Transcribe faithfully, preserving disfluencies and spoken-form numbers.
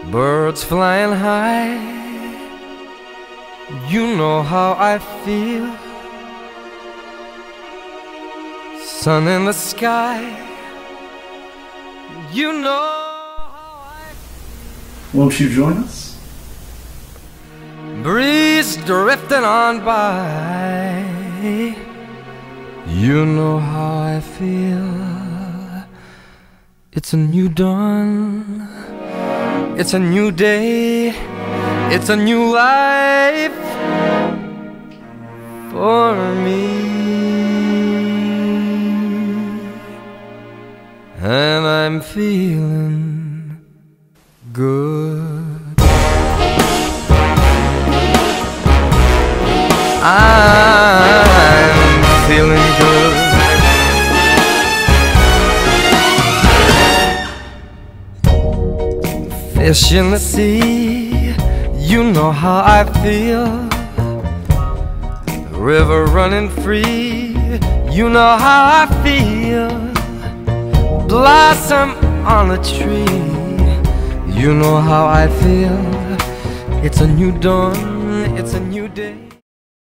birds flying high. You know how I feel. Sun in the sky. You know how I feel. Won't you join us? Breeze drifting on by. You know how I feel. It's a new dawn. It's a new day. It's a new life for me. And I'm feeling good. I'm feeling good. Fish in the sea, you know how I feel. River running free, you know how I feel. Blossom on a tree, you know how I feel. It's a new dawn, it's a new day.